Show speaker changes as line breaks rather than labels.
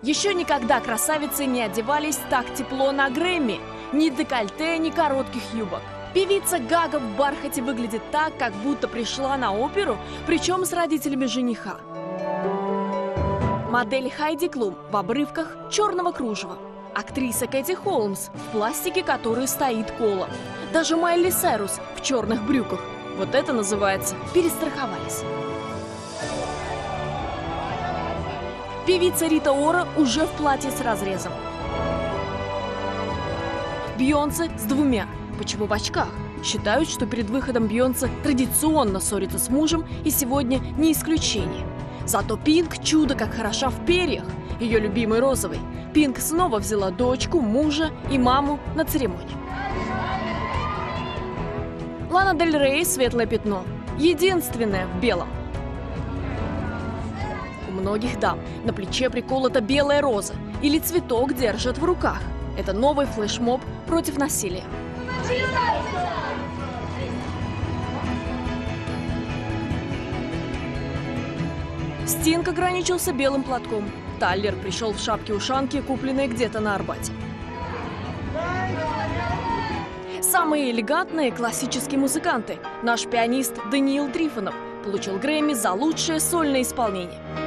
Еще никогда красавицы не одевались так тепло на Грэмми. Ни декольте, ни коротких юбок. Певица Гага в бархате выглядит так, как будто пришла на оперу, причем с родителями жениха. Модель Хайди Клум в обрывках черного кружева. Актриса Кэти Холмс в пластике, который стоит колом. Даже Майли Сайрус в черных брюках. Вот это называется «перестраховались». Певица Рита Ора уже в платье с разрезом. Бейонсе с двумя. Почему в очках? Считают, что перед выходом Бейонсе традиционно ссорится с мужем, и сегодня не исключение. Зато Пинк чудо как хороша в перьях. Ее любимый розовый. Пинк снова взяла дочку, мужа и маму на церемонию. Лана Дель Рей светлое пятно. Единственное в белом. У многих дам на плече приколота белая роза или цветок держат в руках. Это новый флешмоб против насилия. Стинг ограничился белым платком. Тайлер пришел в шапке-ушанке, купленной где-то на Арбате. Самые элегантные классические музыканты. Наш пианист Даниил Трифонов получил Грэмми за лучшее сольное исполнение.